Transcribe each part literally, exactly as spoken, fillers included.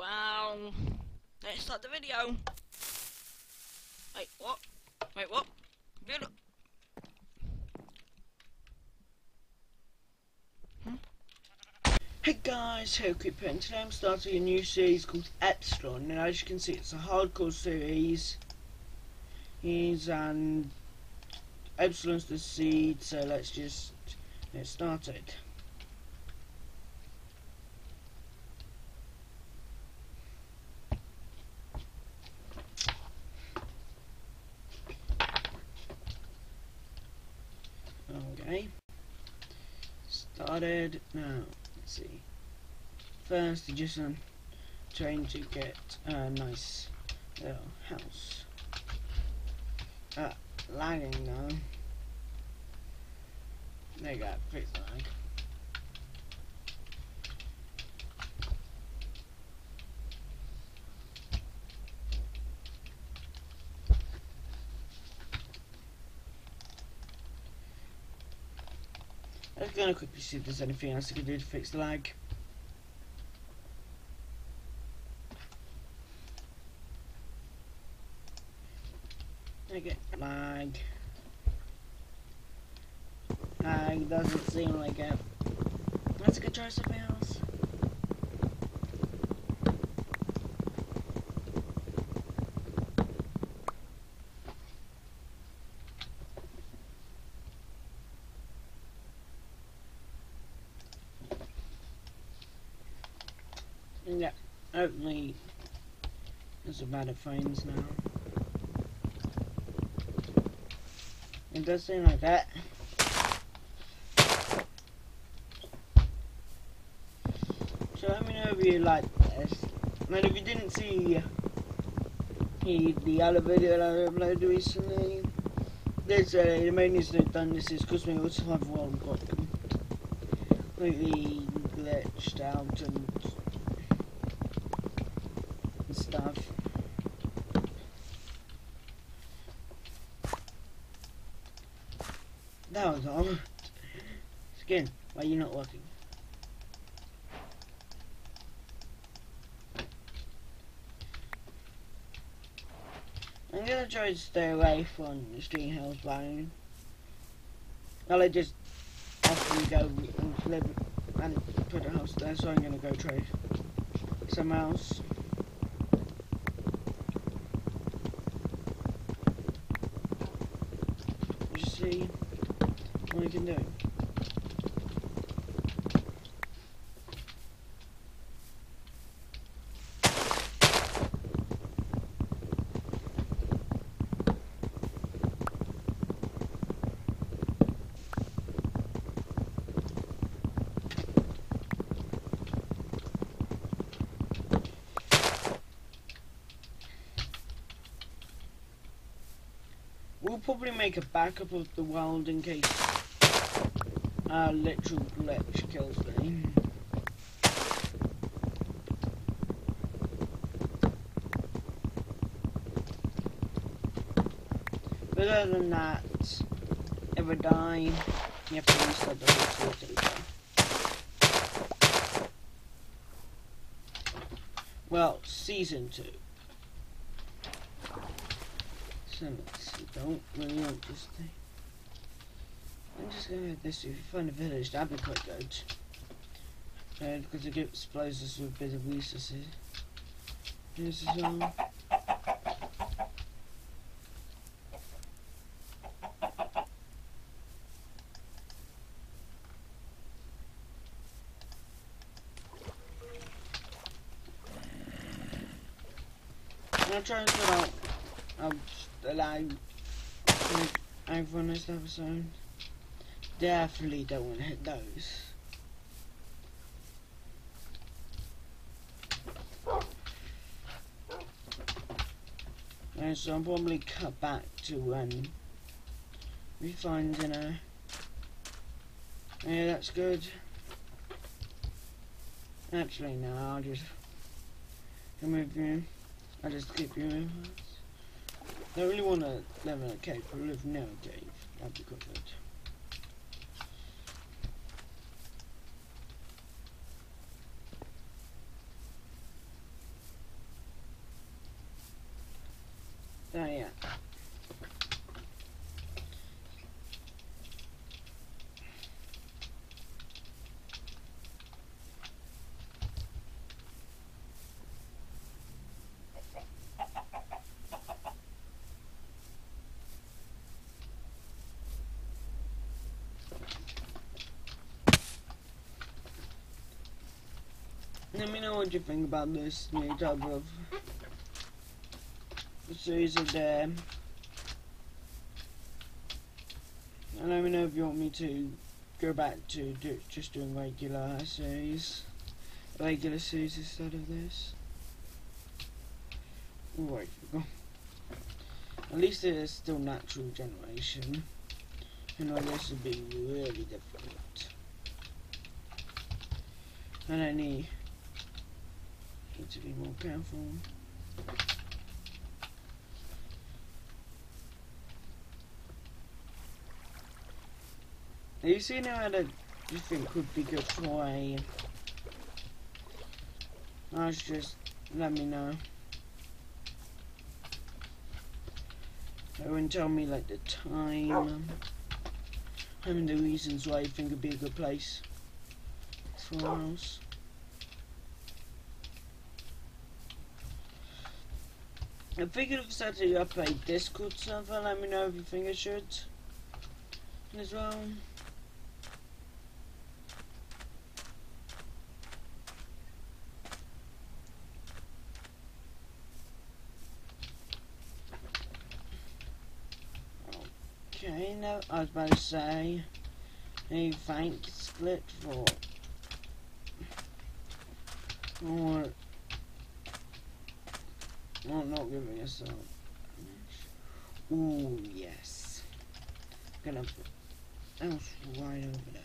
Wow. Let's start the video. Wait, what? Wait, what? Video. Hmm? Hey guys, Hellcreeper, and today I'm starting a new series called Epsilon, and as you can see it's a hardcore series. He's and Epsilon's the seed, so let's just get started. Okay. Started. Now, let's see. First, you just um, trying to get a nice little house. Uh, lagging now. There you go, fix the lag. I'm gonna quickly see if there's anything else I can do to fix the lag. Okay, lag. Lag doesn't seem like it. Let's go try something else. Yeah, hopefully there's a better phones now. It does seem like that. So let me know if you like this. And if you didn't see the, the other video that I uploaded recently, this uh, the main reason I've done this is because my auto have world got completely glitched out and, and stuff. That was all. Skin, why are you not working? I'm gonna try to stay away from the Street Hills Bone. Well, I just after we go and live and put a house there, so I'm gonna go try somewhere else. Just see what I can do. We'll probably make a backup of the world in case a uh, literal glitch kills me. But other than that, if I die, you have to restart the whole server. Well, season two. So let's see, don't really want this thing. I'm just gonna get this. If you find a village, that'd be quite good. Uh, because it gives explosives with a bit of resources. Here's as well. I'm gonna try and sort out I'll allow everyone this episode. Definitely don't want to hit those. And so I'll probably cut back to um refine dinner. Yeah, that's good. Actually no, I'll just remove you. I'll just keep you in. I don't really want to live in a cave, but live near a cave. That'd be quite good. Let me know what you think about this new type of series of them. And let me know if you want me to go back to do, just doing regular series, regular series instead of this. Oh, wait, at least it is still natural generation. I know this would be really difficult. And I need, need to be more careful. Have you seen how that you think would be good for a... That's just, let me know. And tell me like the time and the reasons why you think it'd be a good place for us. I figured if I said to up a Discord server, let me know if you think I should as well. Okay, no, I was about to say a thank split for or well, not giving us a ooh yes. Gonna put that was right over there.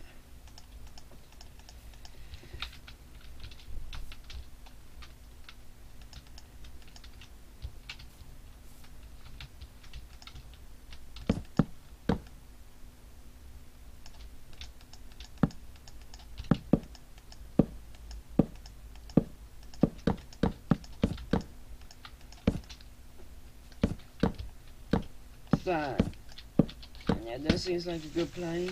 So, yeah, that seems like a good place.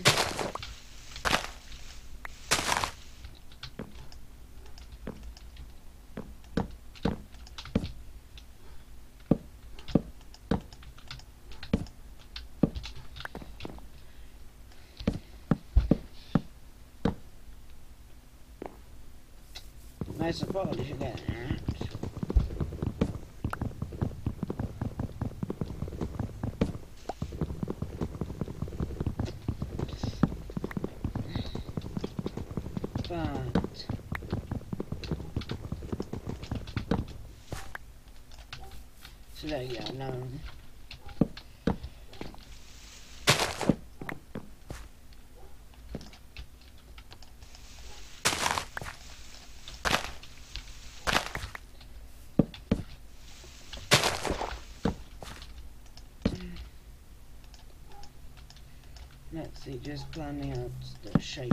I suppose you get that. But so there you go, now let's see, just planning out the shape.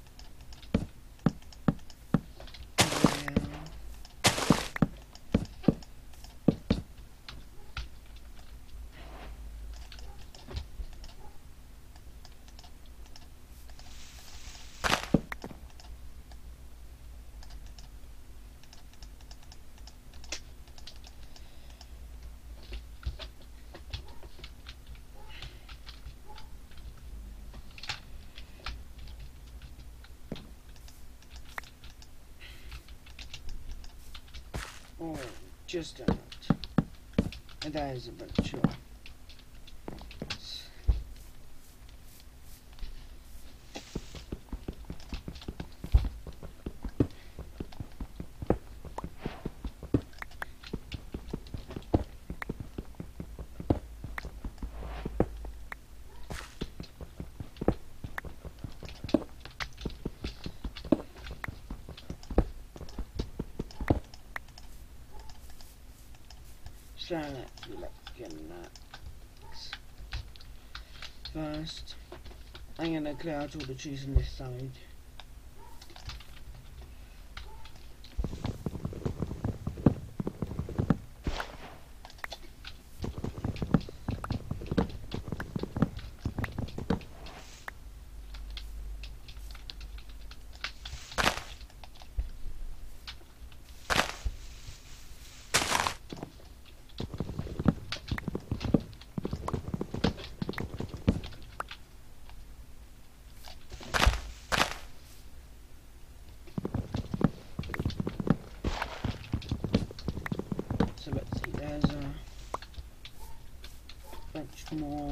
Oh, just a minute. And that is a bit sure. So let's look in that. First, I'm gonna clear out all the trees on this side. there's a bunch more.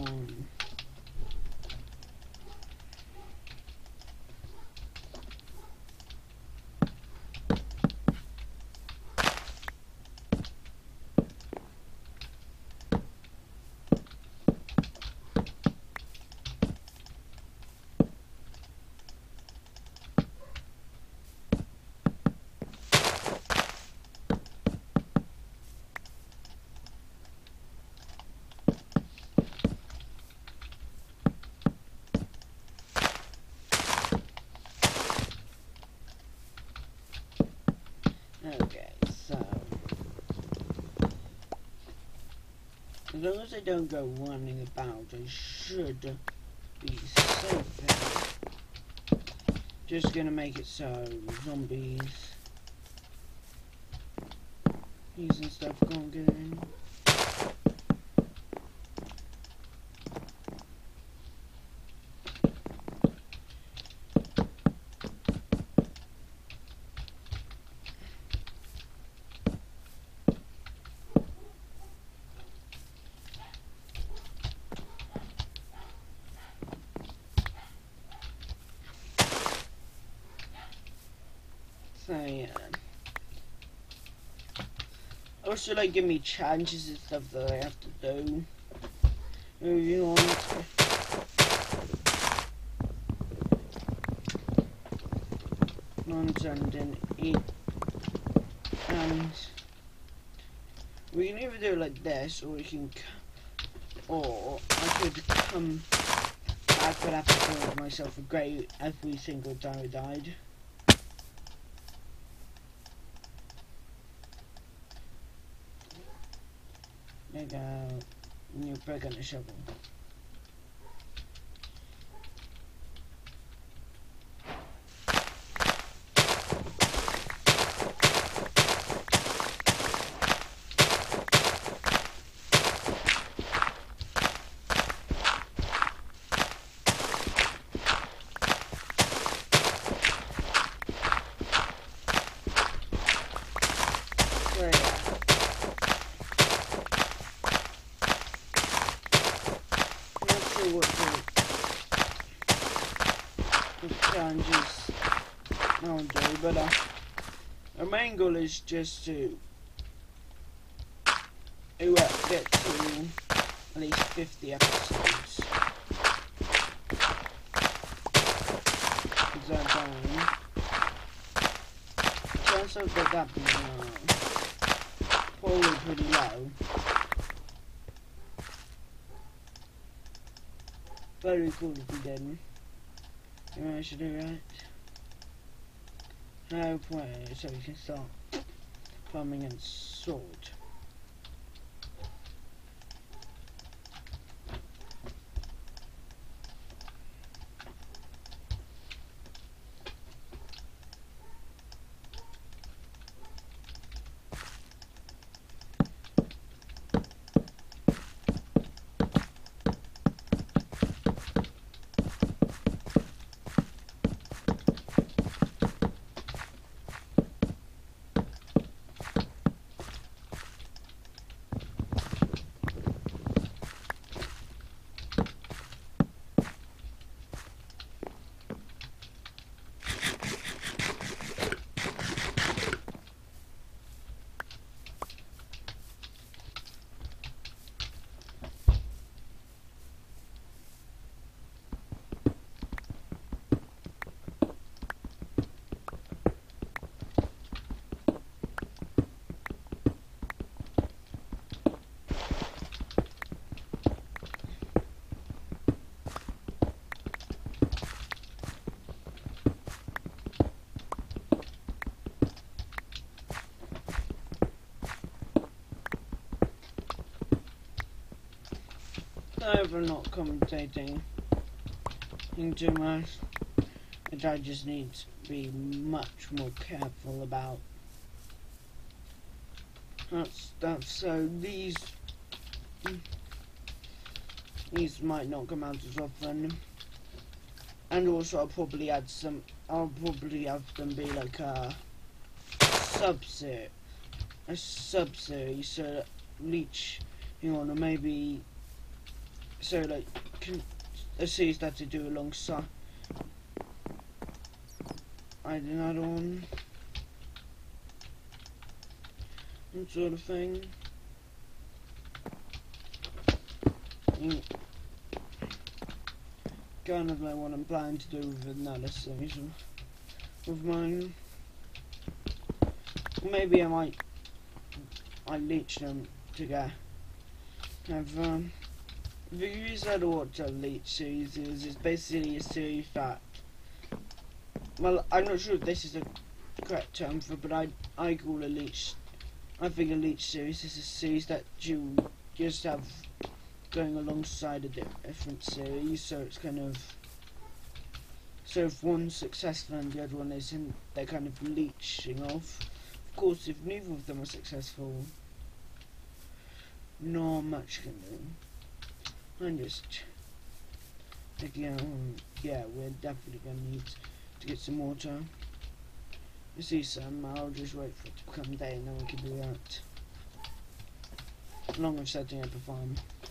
Okay, so as long as I don't go running about, I should be safe here. Just gonna make it so zombies, these and stuff can't get in. So yeah. Also, like, give me challenges and stuff that I have to do. Moving on. Non-sending eat. And we can either do it like this, or we can, or I could come back, but have to build myself a grave every single time I died. Like a new brick and a shovel. So yeah. What the, the challenges I'll do, but uh, our main goal is just to, to uh, get to at least fifty episodes. Is that down? Chance of that happening uh, probably pretty low. Very cool if we didn't. You know what I should do, right? Now play so we can start farming and sword. Over not commentating too much, which I just need to be much more careful about. That's that's so these these might not come out as often, and also I'll probably add some. I'll probably have them be like a sub-series, a sub-series, so leech hang on, or maybe so like can a series that to do alongside I did another one, that sort of thing. Mm. Kind of like what I'm planning to do with another series of, of mine. Maybe I might I leech them together. Have um the reason I what a leech series is is basically a series that, well, I'm not sure if this is a correct term for, but I I call a leech. I think a leech series is a series that you just have going alongside a different series, so it's kind of, so if one's successful and the other one isn't, they're kind of leeching off. Of course, if neither of them are successful, not much can do. I'm just again, yeah, we're definitely gonna need to get some water. You see some, I'll just wait for it to become day and then we can do that. Along with setting up a farm.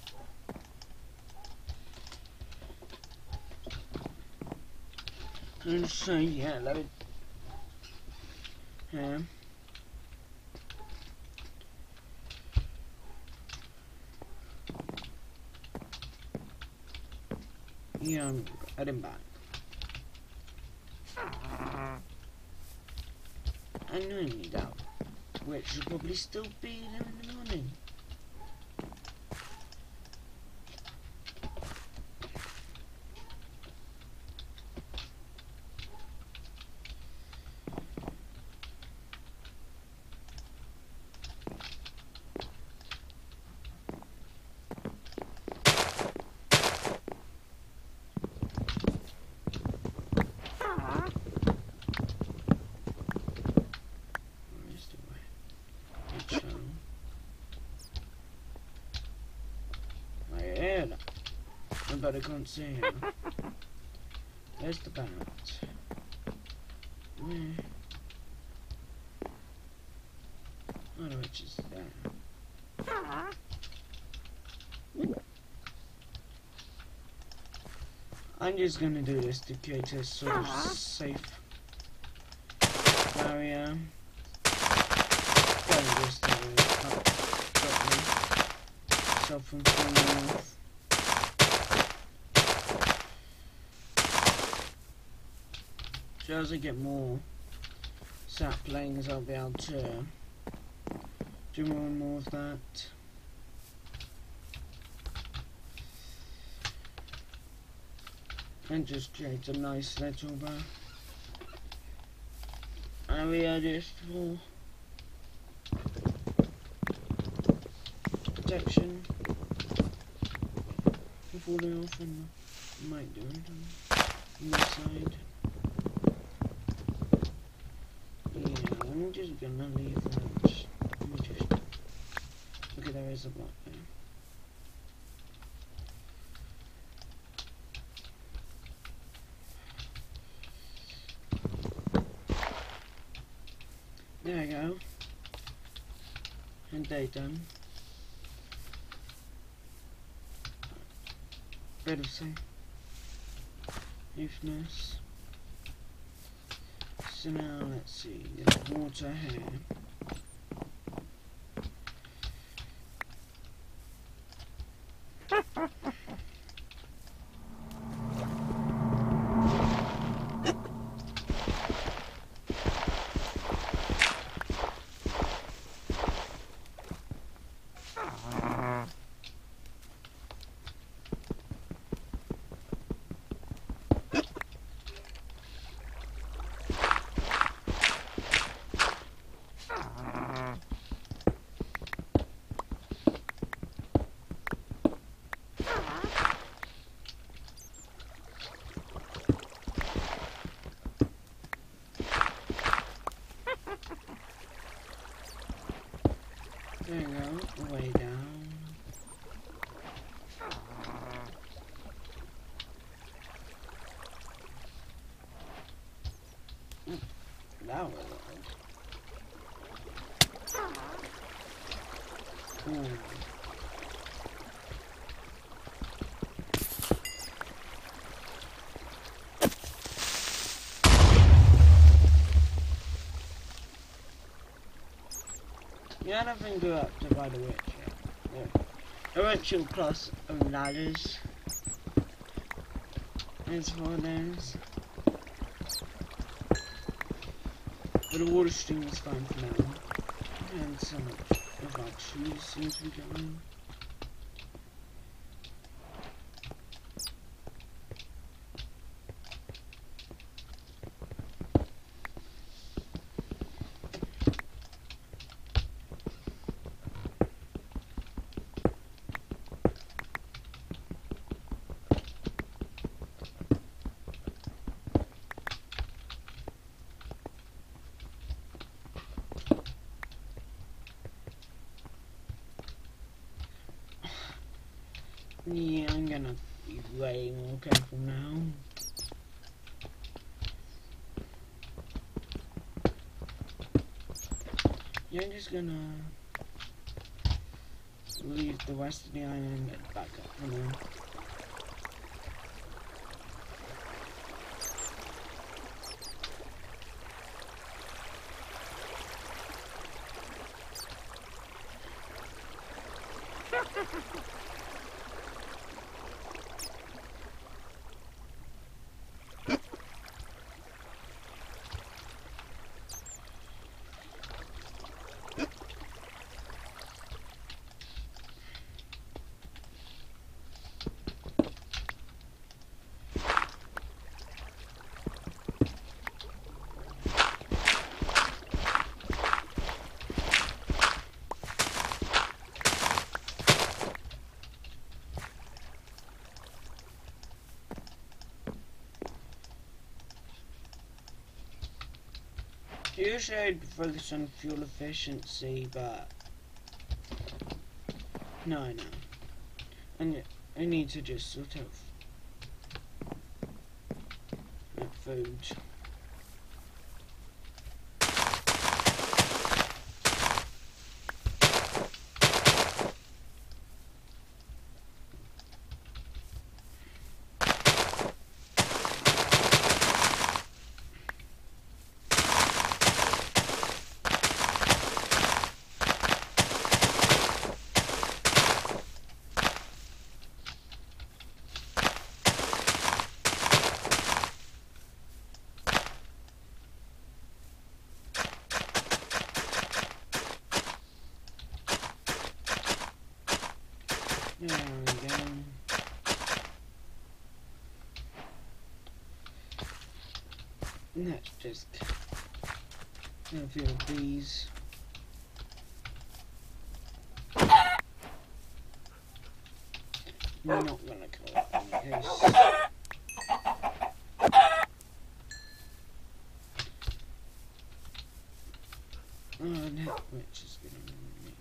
And so yeah, let me yeah. Yeah, I'm heading back. I know I need out, which will probably still be there in the morning. But I can't see him. There's the bat. Where? Oh no, it's just there. I'm just gonna do this to create a sort of safe area. Probably just to stop myself from falling off. So as I get more saplings, I'll be able to do more and more of that. And just create a nice little uh, area just for protection from falling off, and I might do it on this side. I'm just gonna leave that. Let me just. Okay, there is a block there. There we go. And day done. Bit of safeness. So now let's see, there's water here. There you go, way down. Mm, that was odd. Ooh. Yeah, I don't think we're up to by the witch yet. Yeah. Eventual class of ladders. There's four of those. But the water stream is fine for now. And so much of our trees seem to be going. Yeah, I'm gonna be way more careful now. Yeah, I'm just gonna leave the rest of the island and get back up for now. Usually I'd focus on fuel efficiency, but no, I know. And I need to just sort of make food. There we go. And let's just get a few of these. I'm not gonna kill it in case. Oh, that witch is gonna move me.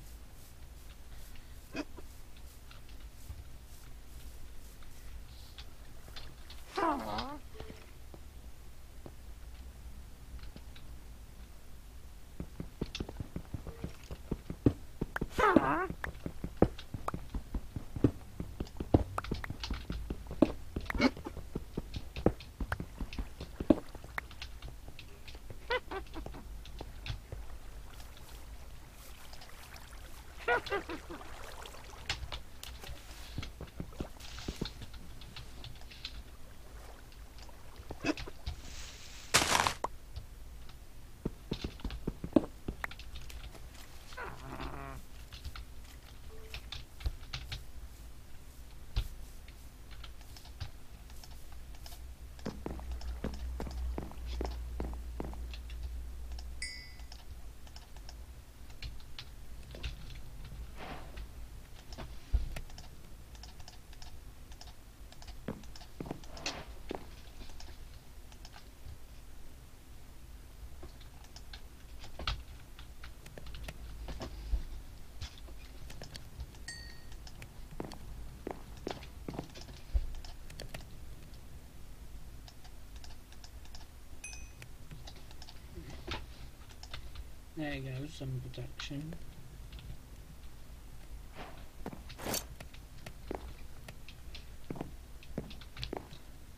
There you go, some protection.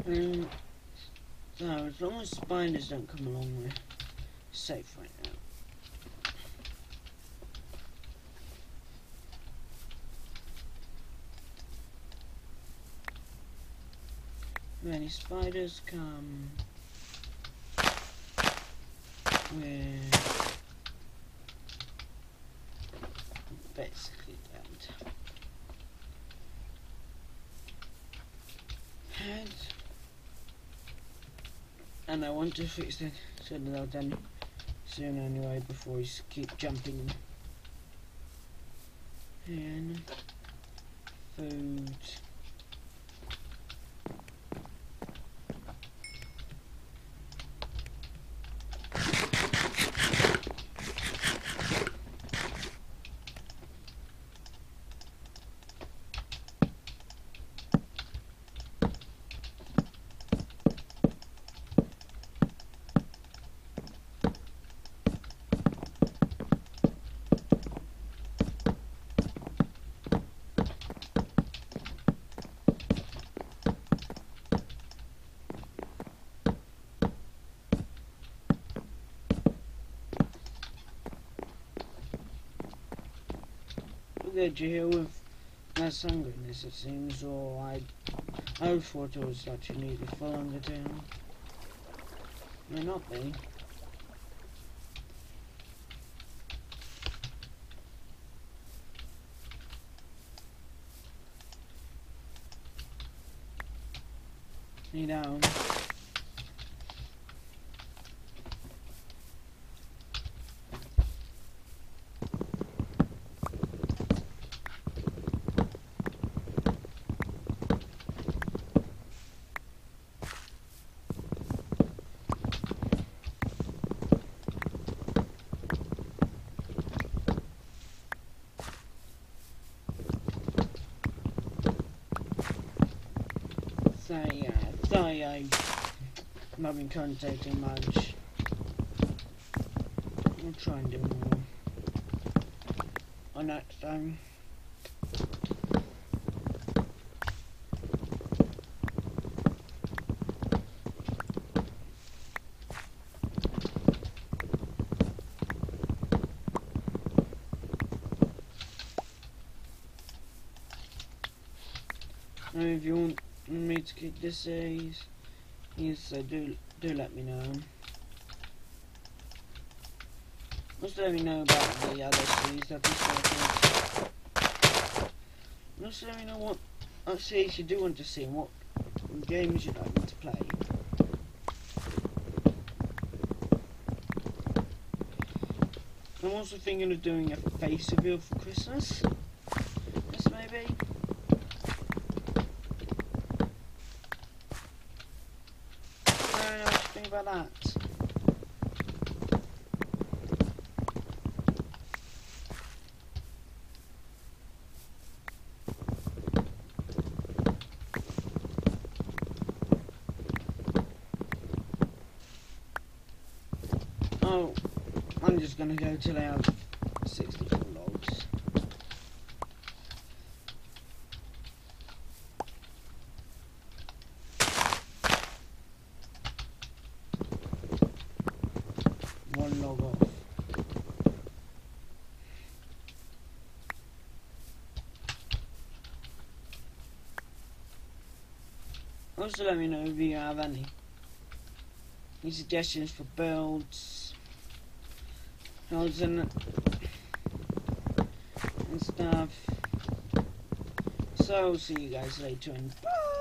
Um, so as long as spiders don't come along, we're safe right now. If any spiders come, we're basically dead. And, and I want to fix it so that I'll done soon anyway before we keep jumping. And food. Did you hear with less hungriness it seems, or I I thought it was actually nearly full on the town. May not be. You know. So yeah, sorry I've not been contacting much. I'll try and do more on next time. And if you want me to keep this series, yes, so do do let me know. Also let me know about the other series that we started. Also let me know what other series you do want to see and what games you'd like me to play. I'm also thinking of doing a face reveal for Christmas. Yes, maybe. About that. Oh, I'm just gonna go till I have sixty-four logs. One log off. Also let me know if you have any, any suggestions for builds, builds and, and stuff. So I'll see you guys later and bye!